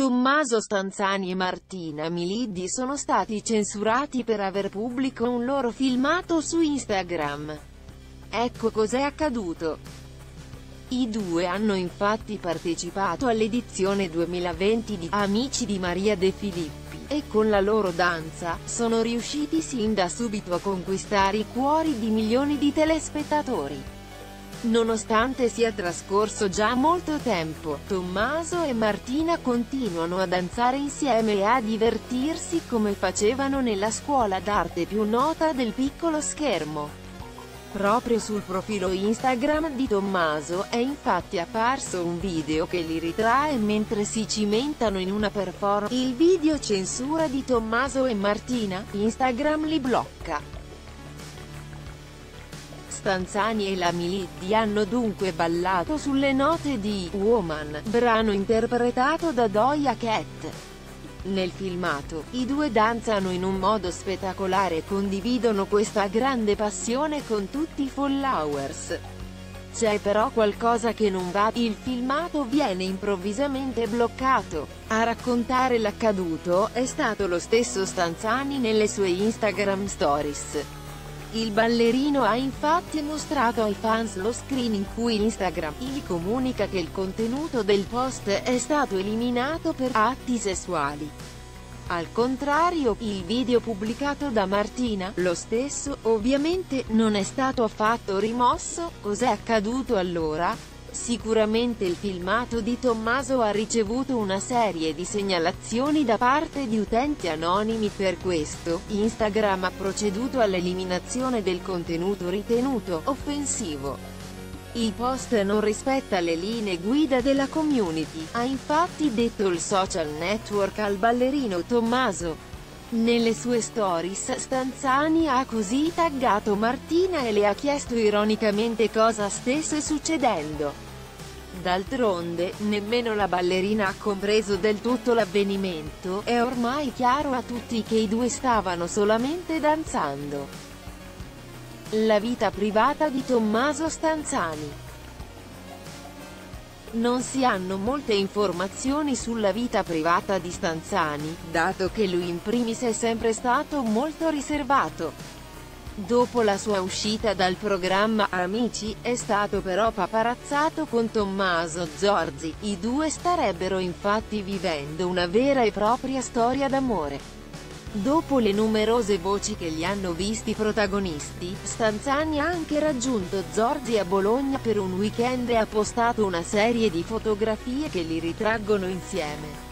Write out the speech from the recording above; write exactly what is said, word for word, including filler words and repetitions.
Tommaso Stanzani e Martina Miliddi sono stati censurati per aver pubblicato un loro filmato su Instagram. Ecco cos'è accaduto. I due hanno infatti partecipato all'edizione duemilaventi di Amici di Maria De Filippi, e con la loro danza, sono riusciti sin da subito a conquistare i cuori di milioni di telespettatori. Nonostante sia trascorso già molto tempo, Tommaso e Martina continuano a danzare insieme e a divertirsi come facevano nella scuola d'arte più nota del piccolo schermo. Proprio sul profilo Instagram di Tommaso è infatti apparso un video che li ritrae mentre si cimentano in una performance. Il video censura di Tommaso e Martina, Instagram li blocca. Stanzani e la Miliddi hanno dunque ballato sulle note di Woman, brano interpretato da Doja Cat. Nel filmato, i due danzano in un modo spettacolare e condividono questa grande passione con tutti i followers. C'è però qualcosa che non va, il filmato viene improvvisamente bloccato. A raccontare l'accaduto è stato lo stesso Stanzani nelle sue Instagram Stories. Il ballerino ha infatti mostrato ai fans lo screen in cui Instagram gli comunica che il contenuto del post è stato eliminato per atti sessuali. Al contrario, il video pubblicato da Martina, lo stesso, ovviamente, non è stato affatto rimosso. Cos'è accaduto allora? Sicuramente il filmato di Tommaso ha ricevuto una serie di segnalazioni da parte di utenti anonimi, per questo, Instagram ha proceduto all'eliminazione del contenuto ritenuto offensivo. Il post non rispetta le linee guida della community, ha infatti detto il social network al ballerino Tommaso. Nelle sue stories Stanzani ha così taggato Martina e le ha chiesto ironicamente cosa stesse succedendo. D'altronde, nemmeno la ballerina ha compreso del tutto l'avvenimento, è ormai chiaro a tutti che i due stavano solamente danzando. La vita privata di Tommaso Stanzani. Non si hanno molte informazioni sulla vita privata di Stanzani, dato che lui in primis è sempre stato molto riservato. Dopo la sua uscita dal programma Amici, è stato però paparazzato con Tommaso Zorzi. I due starebbero infatti vivendo una vera e propria storia d'amore. Dopo le numerose voci che li hanno visti protagonisti, Stanzani ha anche raggiunto Zorzi a Bologna per un weekend e ha postato una serie di fotografie che li ritraggono insieme.